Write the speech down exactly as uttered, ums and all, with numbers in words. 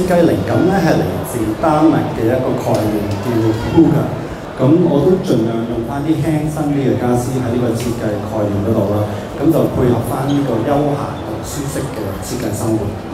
計靈感咧係嚟自丹麥嘅一個概念叫 Hygge。咁我都盡量用翻啲輕身啲嘅傢俬喺呢個設計概念嗰度啦，咁就配合翻呢個休閒同舒適嘅設計生活。